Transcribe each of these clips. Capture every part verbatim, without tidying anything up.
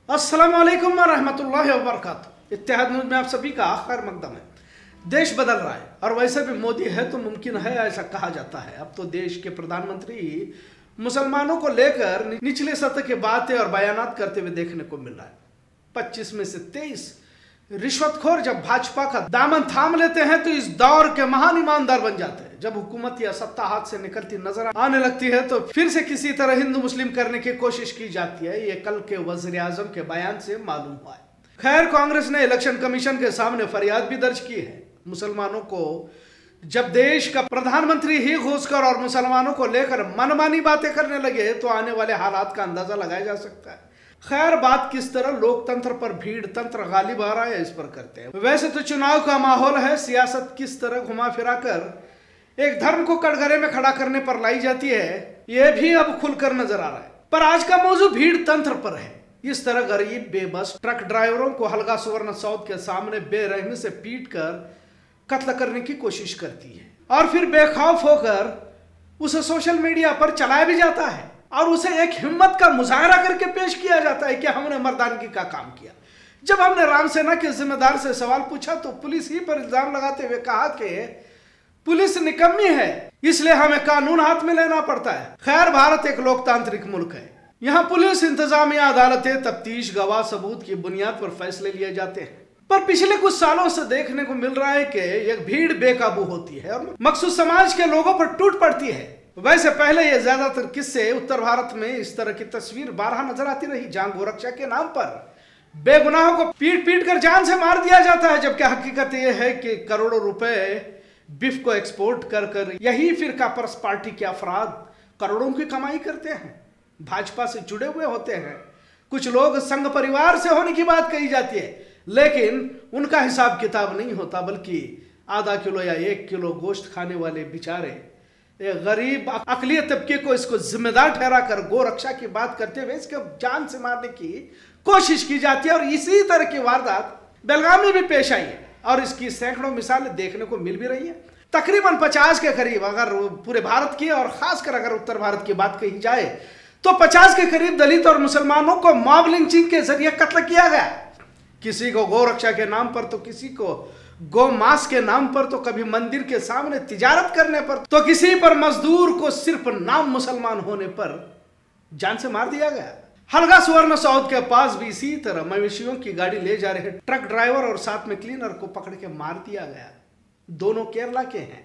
अस्सलाम वालेकुम व रहमतुल्लाहि व बरकातुहू। इत्तेहाद न्यूज़ में आप सभी का खैर मकदम है। देश बदल रहा है और वैसे भी मोदी है तो मुमकिन है, ऐसा कहा जाता है। अब तो देश के प्रधानमंत्री मुसलमानों को लेकर निचले सतह की बातें और बयानात करते हुए देखने को मिल रहा है। पच्चीस में से तेईस रिश्वतखोर जब भाजपा का दामन थाम लेते हैं तो इस दौर के महान ईमानदार बन जाते हैं। जब हुकूमत या सत्ता हाथ से निकलती नजर आने लगती है तो फिर से किसी तरह हिंदू मुस्लिम करने की कोशिश की जाती है। ये कल के वज़ीर आज़म के बयान से मालूम हुआ है। खैर, कांग्रेस ने इलेक्शन कमीशन के सामने फरियाद भी दर्ज की है। मुसलमानों को जब देश का प्रधानमंत्री ही घुसकर और मुसलमानों को लेकर मनमानी बातें करने लगे तो आने वाले हालात का अंदाजा लगाया जा सकता है। खैर, बात किस तरह लोकतंत्र पर भीड़ तंत्र गालिब आ रहा है इस पर करते हैं। वैसे तो चुनाव का माहौल है, सियासत किस तरह घुमा फिरा कर एक धर्म को कटघरे में खड़ा करने पर लाई जाती है, यह भी अब खुलकर नजर आ रहा है। पर आज का मौजू भीड़ तंत्र पर है। इस तरह गरीब बेबस ट्रक ड्राइवरों को हल्का सुवर्ण सौद के सामने बेरहमी से पीट कर कत्ल करने की कोशिश करती है और फिर बेखौफ होकर उसे सोशल मीडिया पर चलाया भी जाता है और उसे एक हिम्मत का मुजाहरा करके पेश किया जाता है कि हमने मर्दानगी का काम किया। जब हमने रामसेना के जिम्मेदार से सवाल पूछा तो पुलिस ही पर इल्जाम लगाते हुए कहा कि पुलिस निकम्मी है, इसलिए हमें कानून हाथ में लेना पड़ता है। खैर, भारत एक लोकतांत्रिक मुल्क है। यहाँ पुलिस, इंतजामिया, अदालतें, तफ्तीश, गवाह, सबूत की बुनियाद पर फैसले लिए जाते हैं। पर पिछले कुछ सालों से देखने को मिल रहा है कि एक भीड़ बेकाबू होती है और मखसूस समाज के लोगों पर टूट पड़ती है। वैसे पहले ये ज्यादातर किस्से उत्तर भारत में इस तरह की तस्वीर बारहा नजर आती रही, जहां गोरक्षा के नाम पर बेगुनाहों को पीट पीट कर जान से मार दिया जाता है। जबकि हकीकत यह है कि करोड़ों रुपए बिफ को एक्सपोर्ट कर कर यही फिरका परस पार्टी के अफराद करोड़ों की कमाई करते हैं, भाजपा से जुड़े हुए होते हैं। कुछ लोग संघ परिवार से होने की बात कही जाती है, लेकिन उनका हिसाब किताब नहीं होता, बल्कि आधा किलो या एक किलो गोश्त खाने वाले बेचारे एक गरीब अकलियत तबके को इसको जिम्मेदार ठहरा कर गोरक्षा की बात करते हुए इसके जान से मारने की कोशिश की जाती है। और इसी तरह की वारदात बेलगाम में भी पेश आई है और इसकी सैकड़ों मिसालें देखने को मिल भी रही है। तकरीबन पचास के करीब, अगर पूरे भारत की और खासकर अगर उत्तर भारत की बात कही जाए तो पचास के करीब दलित और मुसलमानों को मॉब लिंचिंग के जरिए कत्ल किया गया। किसी को गोरक्षा के नाम पर तो किसी को गौ मांस के नाम पर, तो कभी मंदिर के सामने तिजारत करने पर, तो किसी पर मजदूर को सिर्फ नाम मुसलमान होने पर जान से मार दिया गया। हल्का सुवर्ण सौद के पास भी इसी तरह मवेशियों की गाड़ी ले जा रहे ट्रक ड्राइवर और साथ में क्लीनर को पकड़ के मार दिया गया। दोनों केरला के हैं।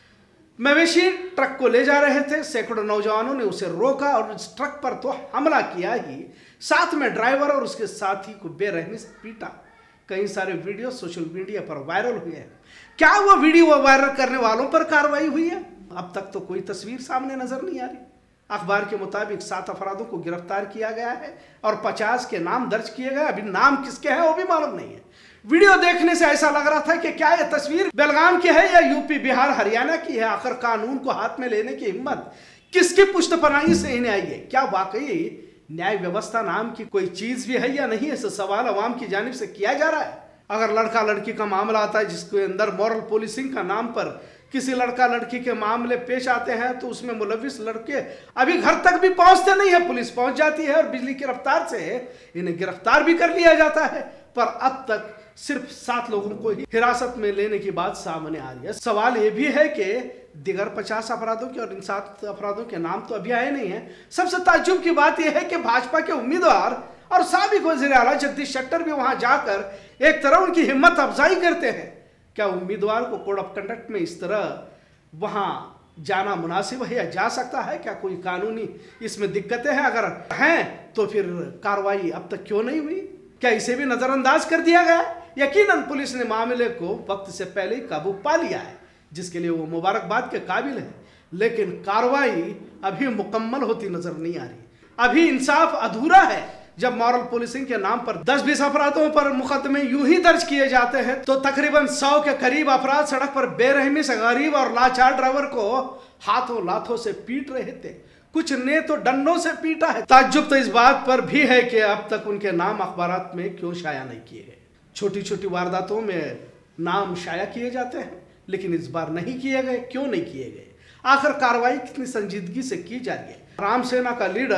मवेशी ट्रक को ले जा रहे थे, सैकड़ों नौजवानों ने उसे रोका और उस ट्रक पर तो हमला किया ही, साथ में ड्राइवर और उसके साथी को बेरहमी से पीटा। कई सारे वीडियो सोशल मीडिया पर वायरल हुए हैं। क्या वो वीडियो वायरल करने वालों पर कार्रवाई हुई है? अब तक तो कोई तस्वीर सामने नजर नहीं आ रही। अखबार के मुताबिक सात अपराधों को गिरफ्तार किया गया है और पचास के नाम दर्ज किए गए। अभी नाम किसके हैं वो भी मालूम नहीं है। वीडियो देखने से ऐसा लग रहा था कि क्या यह तस्वीर बेलगाम की है या यूपी, बिहार, हरियाणा की है। आखिर कानून को हाथ में लेने की हिम्मत किसकी पुष्टपनाही से इन्हें आई है? क्या वाकई न्याय व्यवस्था नाम की कोई चीज भी है या नहीं? ऐसा सवाल अवाम की जानिब से किया जा रहा है। अगर लड़का लड़की का मामला आता है जिसके अंदर मॉरल पुलिसिंग का नाम पर किसी लड़का लड़की के मामले पेश आते हैं तो उसमें मुलविस लड़के अभी घर तक भी पहुंचते नहीं है। पुलिस पहुंच जाती है और बिजली की रफ्तार से इन्हें गिरफ्तार भी कर लिया जाता है। पर अब तक सिर्फ सात लोगों को ही हिरासत में लेने की बात सामने आ रही है। सवाल यह भी है कि दिगर पचास अपराधों के और इन सात अपराधों के नाम तो अभी आए नहीं है। सबसे ताज्जुब की बात यह है कि भाजपा के उम्मीदवार और साबिक वज़ीर आला जगदीश शेट्टर भी वहां जाकर एक तरह उनकी हिम्मत अफजाई करते हैं। क्या उम्मीदवार को कोड ऑफ कंडक्ट में इस तरह वहां जाना मुनासिब है या जा सकता है? क्या कोई कानूनी इसमें दिक्कतें हैं? अगर हैं तो फिर कार्रवाई अब तक क्यों नहीं हुई? क्या इसे भी नजरअंदाज कर दिया गया? यकीनन पुलिस ने मामले को वक्त से पहले ही काबू पा लिया है, जिसके लिए वो मुबारकबाद के काबिल है। लेकिन कार्रवाई अभी मुकम्मल होती नजर नहीं आ रही। अभी इंसाफ अधूरा है। जब मॉरल पुलिसिंग के नाम पर दस बीस अपराधों पर मुकदमे यूं ही दर्ज किए जाते हैं तो तकरीबन सौ के करीब अपराध सड़क पर बेरहमी से गरीब और लाचार ड्राइवर को हाथों लाथों से पीट रहे थे। कुछ ने तो डंडों से पीटा है। ताज्जुब तो इस बात पर भी है कि अब तक उनके नाम अखबारात में क्यों शाया नहीं किए गए। छोटी छोटी वारदातों में नाम शाया किए जाते हैं, लेकिन इस बार नहीं किए गए। क्यों नहीं किए गए? आखिर कार्रवाई कितनी संजीदगी से की जा रही है? रामसेना का लीडर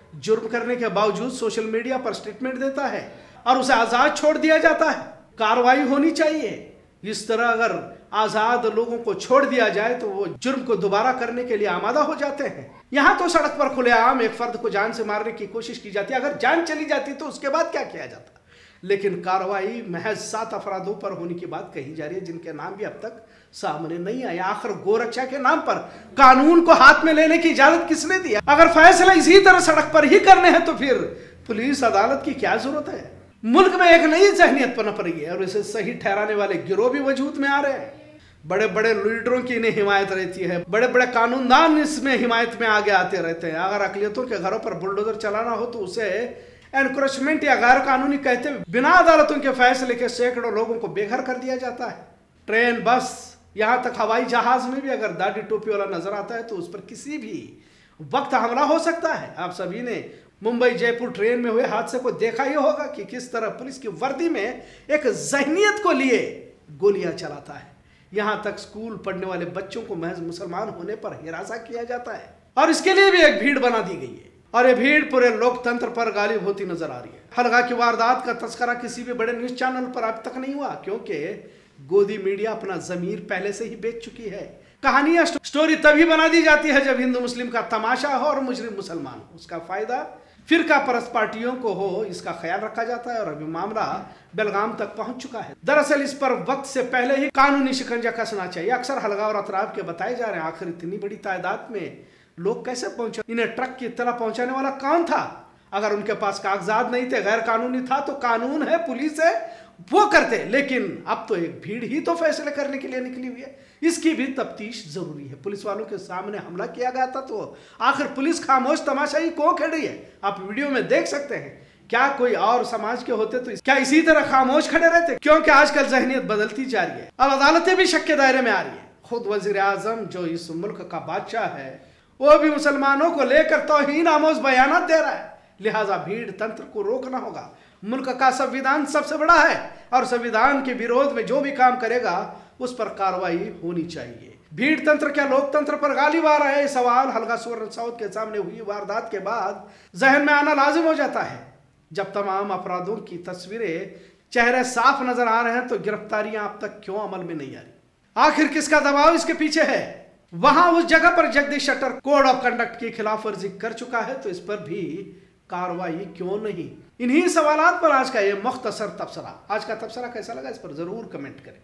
जुर्म करने के बावजूद सोशल मीडिया पर स्टेटमेंट देता है और उसे आजाद छोड़ दिया जाता है। कार्रवाई होनी चाहिए। इस तरह अगर आजाद लोगों को छोड़ दिया जाए तो वो जुर्म को दोबारा करने के लिए आमादा हो जाते हैं। यहाँ तो सड़क पर खुलेआम एक फर्द को जान से मारने की कोशिश की जाती है। अगर जान चली जाती तो उसके बाद क्या किया जाता? लेकिन कार्रवाई महज सात अपराधों पर होने की बात कही जा रही है, जिनके नाम भी अब तक सामने नहीं आए। आखिर गोरक्षा के नाम पर कानून को हाथ में लेने की इजाजत किसने दी? अगर फैसला इसी तरह सड़क पर ही करने हैं तो फिर पुलिस अदालत की क्या जरूरत है? मुल्क में एक नई जहनीत पनप रही है और इसे सही ठहराने वाले गिरोह भी वजूद में आ रहे हैं। बड़े बड़े लीडरों की इन्हें हिमायत रहती है, बड़े बड़े कानूनदान इसमें हिमायत में आगे आते रहते हैं। अगर अकलियतों के घरों पर बुलडोजर चलाना हो तो उसे एनक्रोचमेंट या गैर कानूनी कहते हुए बिना अदालतों के फैसले के सैकड़ों लोगों को बेघर कर दिया जाता है। ट्रेन, बस, यहाँ तक हवाई जहाज में भी अगर दाढ़ी टोपी वाला नजर आता है तो उस पर किसी भी वक्त हमला हो सकता है। आप सभी ने मुंबई जयपुर ट्रेन में हुए हादसे को देखा ही होगा कि किस तरह पुलिस की वर्दी में एक जहनीत को लिए गोलियां चलाता है। यहाँ तक स्कूल पढ़ने वाले बच्चों को महज मुसलमान होने पर हिरासा किया जाता है और इसके लिए भी एक भीड़ बना दी गई है और ये भीड़ पूरे लोकतंत्र पर गालिब होती नजर आ रही है। हलगा की वारदात का तस्करा किसी भी बड़े न्यूज चैनल पर अब तक नहीं हुआ क्योंकि गोदी मीडिया अपना जमीर पहले से ही बेच चुकी है। कहानियां स्टोरी तभी बना दी जाती है जब हिंदू मुस्लिम का तमाशा हो और मुजरिम मुसलमान हो। उसका फायदा फिरका परस्त पार्टियों को हो, इसका ख्याल रखा जाता है और अभी मामला बेलगाम तक पहुंच चुका है। दरअसल इस पर वक्त से पहले ही कानूनी शिकंजा कसना चाहिए। अक्सर हलगा और अतराफ के बताए जा रहे हैं, आखिर इतनी बड़ी तादाद में लोग कैसे पहुंचे? इन्हें ट्रक की तरह पहुंचाने वाला कौन था? अगर उनके पास कागजात नहीं थे, गैर कानूनी था, तो कानून है, पुलिस है, वो करते। लेकिन अब तो एक भीड़ ही तो फैसले करने के लिए निकली हुई है। इसकी भी तफ्तीश जरूरी है। पुलिस वालों के सामने हमला किया गया था तो आखिर पुलिस खामोश तमाशाई क्यों खेल रही है? आप वीडियो में देख सकते हैं। क्या कोई और समाज के होते तो क्या इसी तरह खामोश खड़े रहते? क्योंकि आजकल जहनीत बदलती जा रही है। अब अदालतें भी शक के दायरे में आ रही है। खुद वजीर आजम जो इस मुल्क का बादशाह है वो भी मुसलमानों को लेकर तौहीन आमोज बयानात दे रहा है। लिहाजा भीड़ तंत्र को रोकना होगा। मुल्क का संविधान सबसे बड़ा है और संविधान के विरोध में जो भी काम करेगा उस पर कार्रवाई होनी चाहिए। भीड़ तंत्र क्या लोकतंत्र पर गालिब आ रहा है? सवाल हलगा सुवर्ण साउथ के सामने हुई वारदात के बाद जहन में आना लाजिम हो जाता है। जब तमाम अपराधों की तस्वीरें चेहरे साफ नजर आ रहे हैं तो गिरफ्तारियां अब तक क्यों अमल में नहीं आ रही? आखिर किसका दबाव इसके पीछे है? वहां उस जगह पर Jagdish Shettar code of conduct की खिलाफ वर्जी कर चुका है तो इस पर भी कार्रवाई क्यों नहीं? इन्हीं सवालात पर आज का ये मुख्तसर तबसरा। आज का तबसरा कैसा लगा इस पर जरूर कमेंट करें।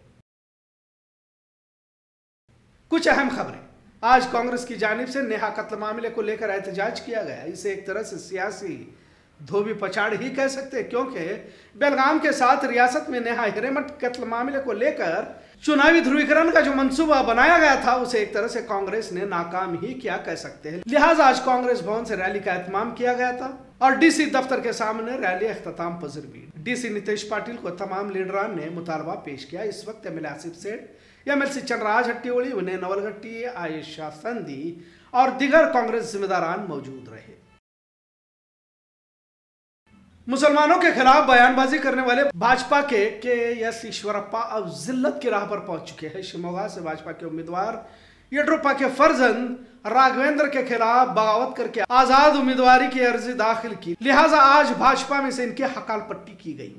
कुछ अहम खबरें। आज कांग्रेस की जानिब से नेहा कत्ल मामले को लेकर एहतजाज किया गया। इसे एक तरह से सियासी धोबी पछाड़ ही कह सकते हैं क्योंकि बेलगाम के साथ रियासत में नेहा हिरेमठ कत्ल मामले को लेकर चुनावी ध्रुवीकरण का जो मंसूबा बनाया गया था उसे एक तरह से कांग्रेस ने नाकाम ही किया कह सकते हैं। लिहाजा आज कांग्रेस भवन से रैली का एहतमाम किया गया था और डीसी दफ्तर के सामने रैली अख्ताम पजर हुई। डीसी नितेश पाटिल को तमाम लीडरान ने मुतालबा पेश किया। इस वक्त M L A Asif Sait, M L C Chandraraj Hattiwali, Vinay Navalgatti, Ayesha Sandhi और दिगर कांग्रेस जिम्मेदारान मौजूद रहे। मुसलमानों के खिलाफ बयानबाजी करने वाले भाजपा के के एस ईश्वरप्पा अब जिल्लत की राह पर पहुंच चुके हैं। शिमोगा से भाजपा के उम्मीदवार येड्रुप्पा के फर्जंद राघवेंद्र के खिलाफ बगावत करके आजाद उम्मीदवारी की अर्जी दाखिल की। लिहाजा आज भाजपा में से इनकी हकाल पट्टी की गई।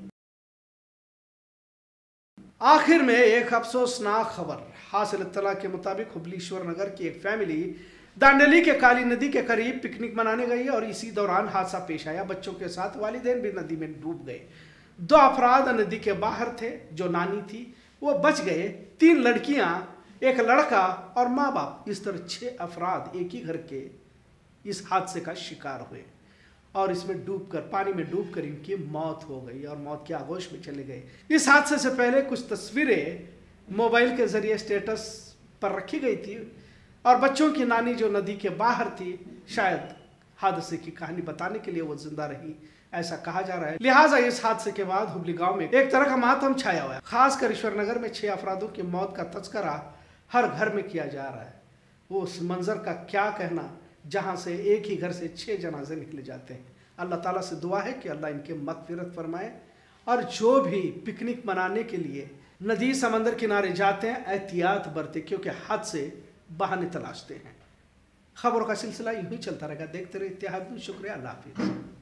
आखिर में एक अफसोसनाक खबर हासिल इत्तला के मुताबिक हुबलीश्वर नगर की एक फैमिली दांडेली के काली नदी के करीब पिकनिक मनाने गई और इसी दौरान हादसा पेश आया। बच्चों के साथ वालिदैन भी नदी में डूब गए। दो अफराद नदी के बाहर थे। जो नानी थी वो बच गए। तीन लड़कियां, एक लड़का और माँ बाप, इस तरह छह अफराद एक ही घर के इस हादसे का शिकार हुए और इसमें डूबकर पानी में डूबकर इनकी मौत हो गई और मौत के आगोश में चले गए। इस हादसे से पहले कुछ तस्वीरें मोबाइल के जरिए स्टेटस पर रखी गई थी और बच्चों की नानी जो नदी के बाहर थी शायद हादसे की कहानी बताने के लिए वो जिंदा रही, ऐसा कहा जा रहा है। लिहाजा इस हादसे के बाद हुबली गांव में एक तरह का मातम छाया हुआ है। खासकर ईश्वरनगर में छह अफरादों की मौत का तस्करा हर घर में किया जा रहा है। वो उस मंजर का क्या कहना जहां से एक ही घर से छह जनाजे निकले जाते हैं। अल्लाह ताला से दुआ है कि अल्लाह इनके मगफिरत फरमाए और जो भी पिकनिक मनाने के लिए नदी समंदर किनारे जाते हैं एहतियात बरते क्योंकि हादसे बहाने तलाशते हैं। खबरों का सिलसिला यूं ही चलता रहेगा। देखते रहिए इत्तेहाद न्यूज़। शुक्रिया, अल्लाह हाफिज़।